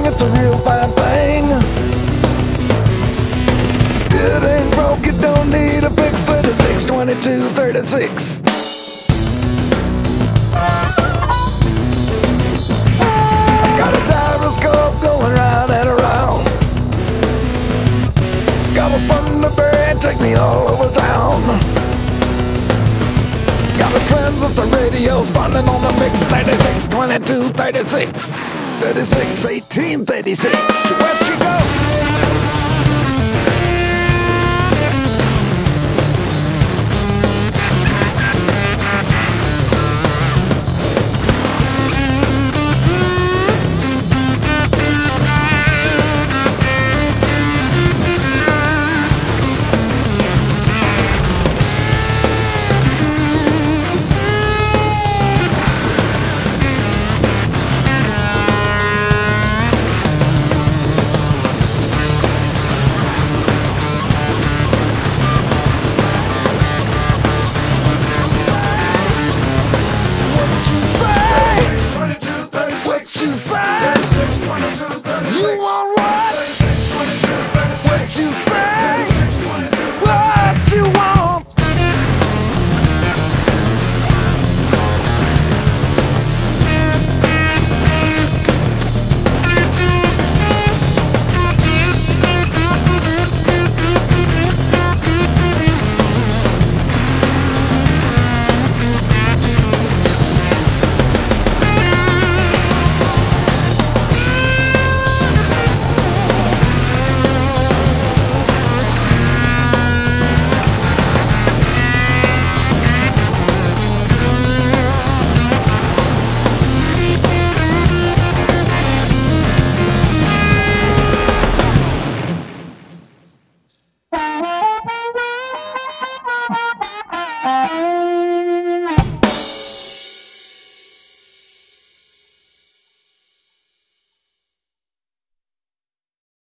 thing, it's a real fine thing. It ain't broke, you don't need a fix. 36, 22, 36. I got a gyroscope going round and around. Got a Thunderbird, take me all over town. Got a transistor radio running on the mix. 36, 22, 36. 36, 18, 36. Where she go? You say? 36, 22, 36. You want what? 36, 22, 36. What you say?